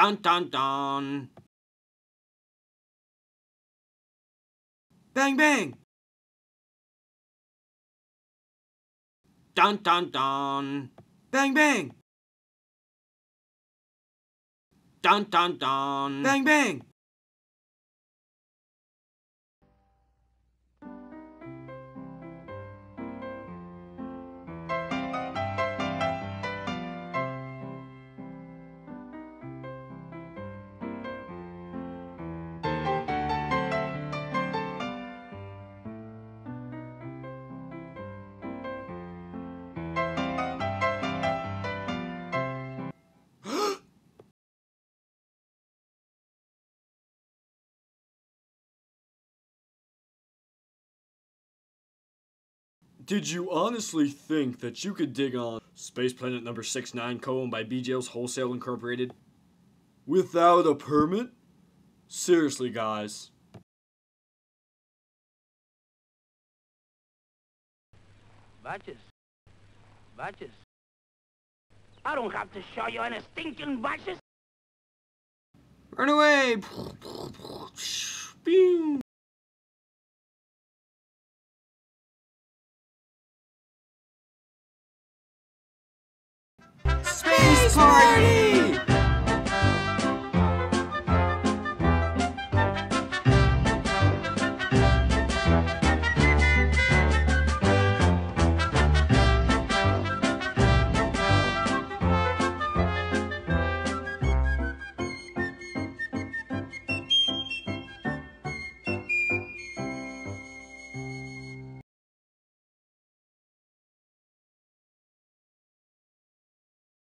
Dun dun dun. Bang bang. Dun dun dun. Bang bang. Dun dun dun. Bang bang. Did you honestly think that you could dig on Space Planet number 69 co-owned by BJ's Wholesale Incorporated without a permit? Seriously, guys. Badges. Badges. I don't have to show you any stinking badges. Run away! Pew! Space Party!